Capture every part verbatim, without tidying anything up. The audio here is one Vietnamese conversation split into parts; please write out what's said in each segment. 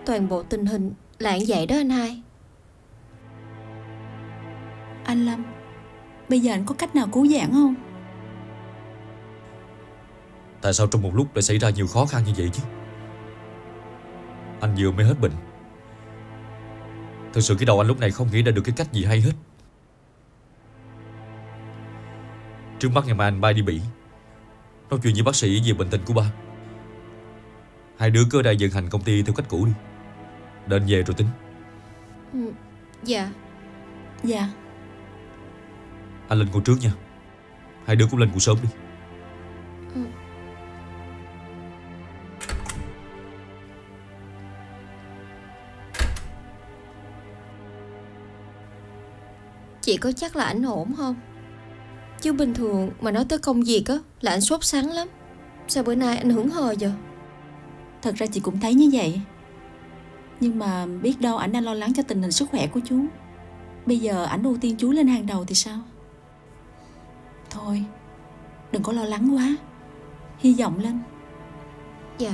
Toàn bộ tình hình là vậy đó anh hai. Anh Lâm, bây giờ anh có cách nào cứu vãn không? Tại sao trong một lúc lại xảy ra nhiều khó khăn như vậy chứ? Anh vừa mới hết bệnh. Thực sự cái đầu anh lúc này không nghĩ ra được cái cách gì hay hết. Trước mắt ngày mai anh bay đi Bỉ, nói chuyện với bác sĩ về bệnh tình của ba. Hai đứa cứ ở đây vận hành công ty theo cách cũ đi, đến về rồi tính. Ừ, dạ. Dạ. Anh lên ngủ trước nha. Hai đứa cũng lên ngủ sớm đi. Ừ. Chị có chắc là ảnh ổn không? Chứ bình thường mà nói tới công việc á là anh sốt sắng lắm. Sao bữa nay anh hững hờ giờ? Thật ra chị cũng thấy như vậy. Nhưng mà biết đâu ảnh đang lo lắng cho tình hình sức khỏe của chú. Bây giờ ảnh ưu tiên chú lên hàng đầu thì sao? Thôi, đừng có lo lắng quá. Hy vọng lên. Dạ.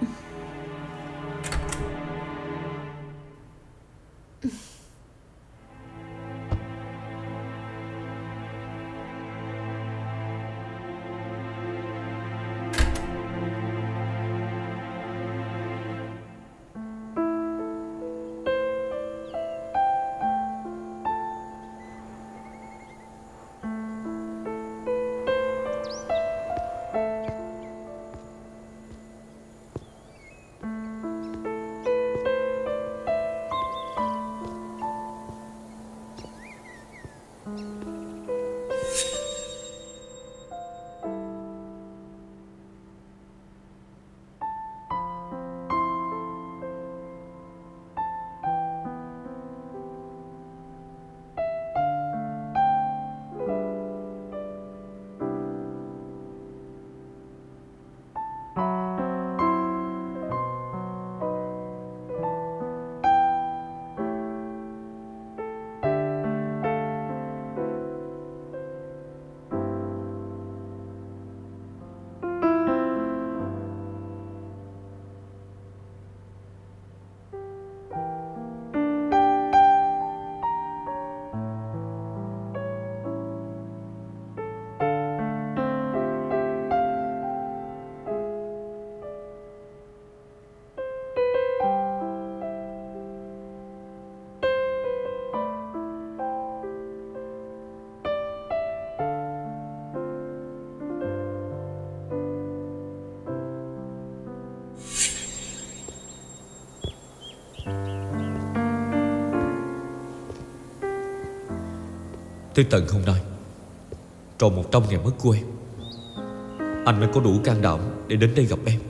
Tới tận hôm nay, tròn một trăm ngày mất của em, anh mới có đủ can đảm để đến đây gặp em.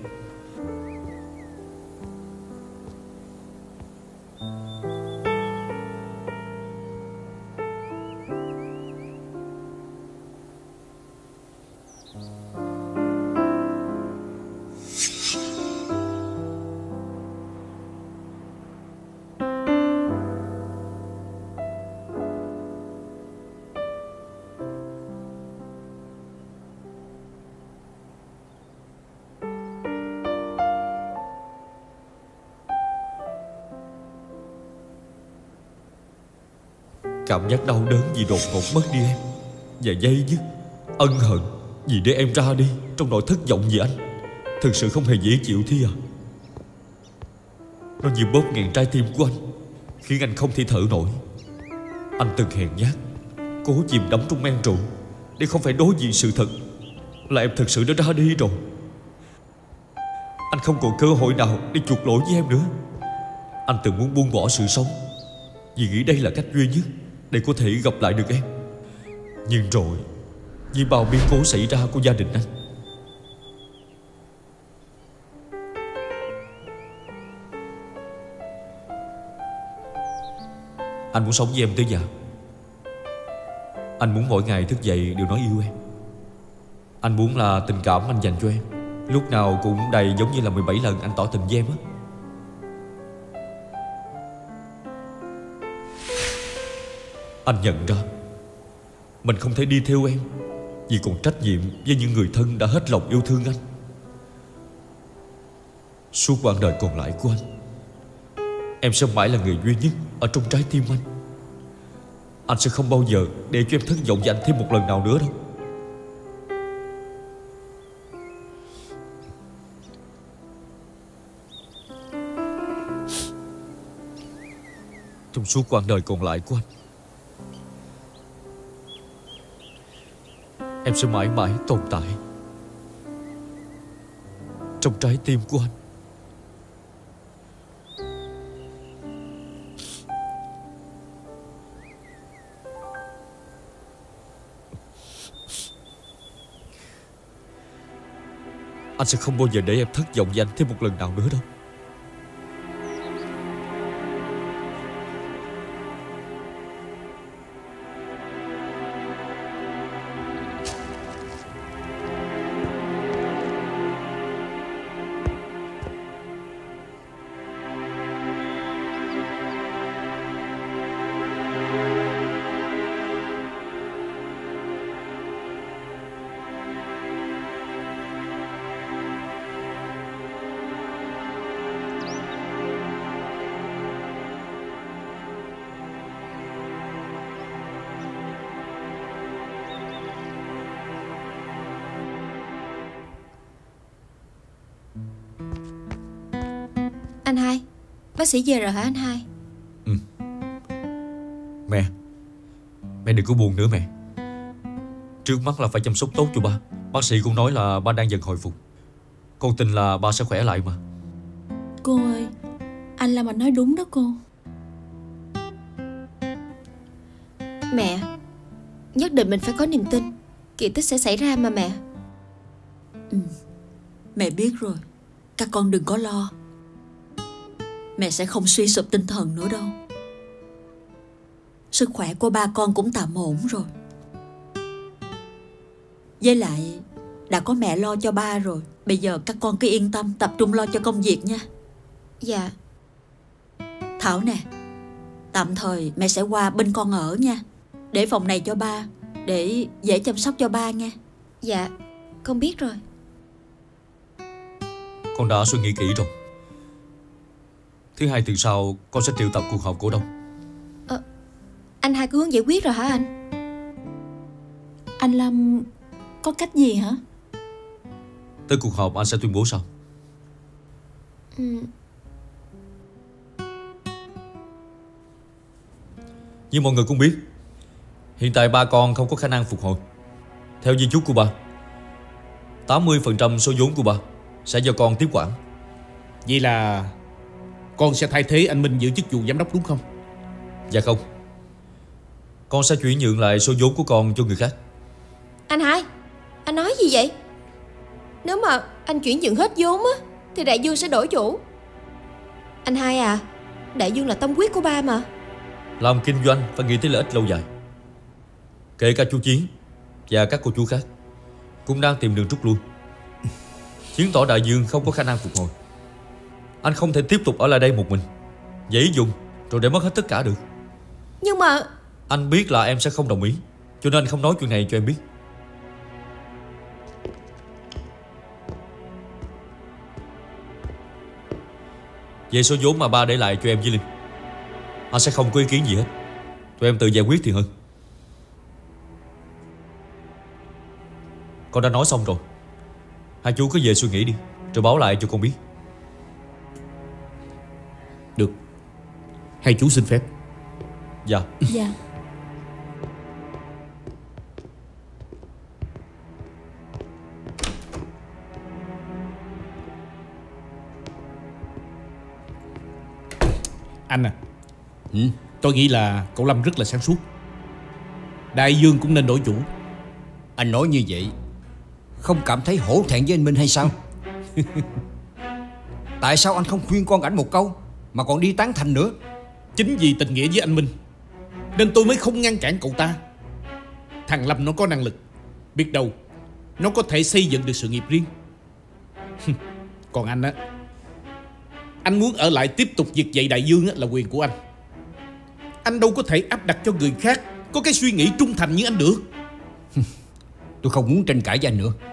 Cảm giác đau đớn vì đột ngột mất đi em, và dây dứt ân hận vì để em ra đi trong nỗi thất vọng vì anh, thực sự không hề dễ chịu Thi à. Nó như bóp nghẹn trái tim của anh, khiến anh không thể thở nổi. Anh từng hèn nhát, cố chìm đắm trong men rượu để không phải đối diện sự thật là em thực sự đã ra đi rồi. Anh không còn cơ hội nào để chuộc lỗi với em nữa. Anh từng muốn buông bỏ sự sống vì nghĩ đây là cách duy nhất để có thể gặp lại được em. Nhưng rồi, vì bao biến cố xảy ra của gia đình anh, anh muốn sống với em tới già. Anh muốn mỗi ngày thức dậy đều nói yêu em. Anh muốn là tình cảm anh dành cho em lúc nào cũng đầy, giống như là mười bảy lần anh tỏ tình với em á. Anh nhận ra mình không thể đi theo em vì còn trách nhiệm với những người thân đã hết lòng yêu thương anh. Suốt quãng đời còn lại của anh, Em sẽ mãi là người duy nhất ở trong trái tim anh. Anh sẽ không bao giờ để cho em thất vọng với anh thêm một lần nào nữa đâu. Trong suốt quãng đời còn lại của anh, em sẽ mãi mãi tồn tại trong trái tim của anh. Anh sẽ không bao giờ để em thất vọng với anh thêm một lần nào nữa đâu. Anh hai, bác sĩ về rồi hả anh hai? Ừ. Mẹ, mẹ đừng có buồn nữa mẹ. Trước mắt là phải chăm sóc tốt cho ba. Bác sĩ cũng nói là ba đang dần hồi phục. Con tin là ba sẽ khỏe lại mà. Cô ơi, anh Lâm anh nói đúng đó cô. Mẹ, nhất định mình phải có niềm tin. Kỳ tích sẽ xảy ra mà mẹ. Ừ, mẹ biết rồi. Các con đừng có lo. Mẹ sẽ không suy sụp tinh thần nữa đâu. Sức khỏe của ba con cũng tạm ổn rồi. Với lại đã có mẹ lo cho ba rồi. Bây giờ các con cứ yên tâm, tập trung lo cho công việc nha. Dạ. Thảo nè, tạm thời mẹ sẽ qua bên con ở nha. Để phòng này cho ba, để dễ chăm sóc cho ba nghe. Dạ, con biết rồi. Con đã suy nghĩ kỹ rồi. Thứ hai tuần sau con sẽ triệu tập cuộc họp cổ đông. ờ, Anh hai có hướng giải quyết rồi hả anh? Anh Lâm có cách gì hả? Tới cuộc họp anh sẽ tuyên bố sau. Ừ. Như mọi người cũng biết, hiện tại ba con không có khả năng phục hồi. Theo di chúc của ba, tám mươi phần trăm số vốn của ba sẽ do con tiếp quản. Vậy là con sẽ thay thế anh Minh giữ chức vụ giám đốc đúng không? Dạ không. Con sẽ chuyển nhượng lại số vốn của con cho người khác. Anh hai, anh nói gì vậy? Nếu mà anh chuyển nhượng hết vốn á thì Đại Dương sẽ đổi chủ. Anh hai à, Đại Dương là tâm huyết của ba mà. Làm kinh doanh phải nghĩ tới lợi ích lâu dài. Kể cả chú Chiến và các cô chú khác cũng đang tìm đường rút lui, chứng tỏ Đại Dương không có khả năng phục hồi. Anh không thể tiếp tục ở lại đây một mình, dễ dùng rồi để mất hết tất cả được. Nhưng mà anh biết là em sẽ không đồng ý, cho nên anh không nói chuyện này cho em biết. Về số vốn mà ba để lại cho em với Linh, anh sẽ không có ý kiến gì hết. Tụi em tự giải quyết thì hơn. Con đã nói xong rồi. Hai chú cứ về suy nghĩ đi, rồi báo lại cho con biết. Được. Hai chú xin phép. Dạ. Dạ. Anh à, Ừ? tôi nghĩ là cậu Lâm rất là sáng suốt. Đại Dương cũng nên đổi chủ. Anh nói như vậy không cảm thấy hổ thẹn với anh Minh hay sao? Tại sao anh không khuyên con ảnh một câu mà còn đi tán thành nữa? Chính vì tình nghĩa với anh Minh nên tôi mới không ngăn cản cậu ta. Thằng Lâm nó có năng lực, biết đâu nó có thể xây dựng được sự nghiệp riêng. Còn anh á, anh muốn ở lại tiếp tục vực dậy Đại Dương á, là quyền của anh. Anh đâu có thể áp đặt cho người khác có cái suy nghĩ trung thành như anh được. Tôi không muốn tranh cãi với anh nữa.